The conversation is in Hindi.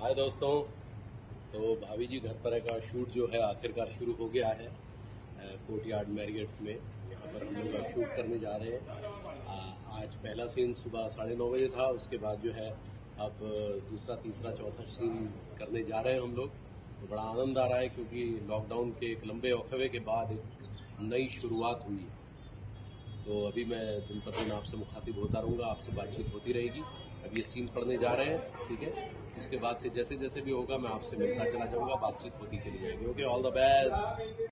हाय दोस्तों। तो भाभी जी घर पर का शूट जो है आखिरकार शुरू हो गया है कोर्टयार्ड मैरियट में। यहाँ पर हम लोग शूट करने जा रहे हैं। आज पहला सीन सुबह 9:30 बजे था। उसके बाद जो है अब दूसरा तीसरा चौथा सीन करने जा रहे हैं हम लोग। तो बड़ा आनंद आ रहा है क्योंकि लॉकडाउन के एक लंबे वक्फे के बाद एक नई शुरुआत हुई है। तो अभी मैं दिन पर दिन आपसे मुखातिब होता रहूँगा, आपसे बातचीत होती रहेगी। अब ये सीन पढ़ने जा रहे हैं, ठीक है। उसके बाद से जैसे जैसे भी होगा मैं आपसे मिलता चला जाऊँगा, बातचीत होती चली जाएगी। Okay, all the best.